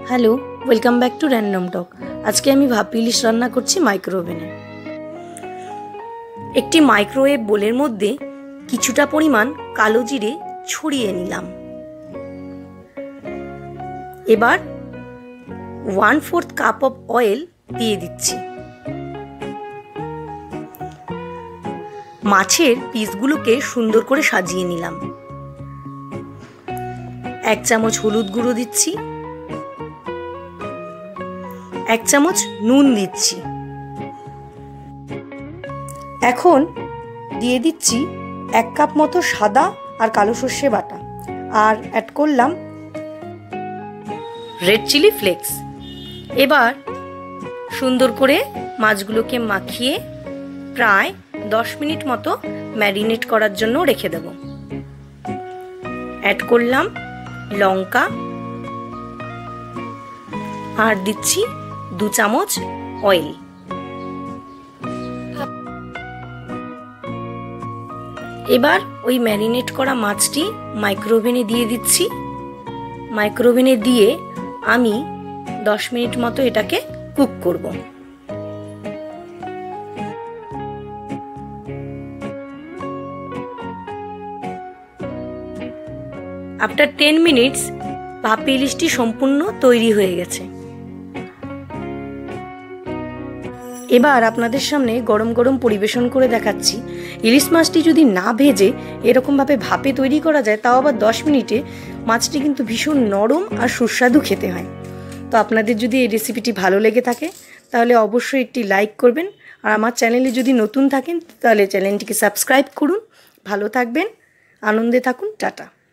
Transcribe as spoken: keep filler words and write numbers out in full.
Hello, welcome back to random talk. আজকে আমি ভাপা ইলিশ রান্না করছি মাইক্রো ওভেনে। একটি মাইক্রোওয়েভ বোলের মধ্যে কিছুটা পরিমাণ কালো জিরে ছড়িয়ে নিলাম। এবার one fourth cup of oil দিয়ে দিচ্ছি। মাছের পিসগুলোকে সুন্দর করে সাজিয়ে নিলাম। এক চামচ হলুদ গুঁড়ো দিচ্ছি, এক চামচ নুন দিচ্ছি। এখন দিয়ে দিচ্ছি এক কাপ মতো সাদা আর কালো সর্ষে বাটা, আর অ্যাড করলাম রেড চিলি ফ্লেক্স। এবার সুন্দর করে মাছগুলোকে মাখিয়ে প্রায় দশ মিনিট মতো ম্যারিনেট করার জন্য রেখে দেব। অ্যাড করলাম লঙ্কা আর দিচ্ছি দু চামচ অয়েল। এবার ওই ম্যারিনেট করা মাছটি মাইক্রোওভেনে দিয়ে দিচ্ছি। মাইক্রোওভেনে দিয়ে আমি দশ মিনিট মতো এটাকে কুক করব। আফটার টেন মিনিটস ভাপা ইলিশটি সম্পূর্ণ তৈরি হয়ে গেছে। এবার আপনাদের সামনে গরম গরম পরিবেশন করে দেখাচ্ছি। ইলিশ মাছটি যদি না ভেজে এরকমভাবে ভাপে তৈরি করা যায়, তাও আবার দশ মিনিটে, মাছটি কিন্তু ভীষণ নরম আর সুস্বাদু খেতে হয়। তো আপনাদের যদি এই রেসিপিটি ভালো লেগে থাকে তাহলে অবশ্যই একটি লাইক করবেন, আর আমার চ্যানেলে যদি নতুন থাকেন তাহলে চ্যানেলটিকে সাবস্ক্রাইব করুন। ভালো থাকবেন, আনন্দে থাকুন, টাটা।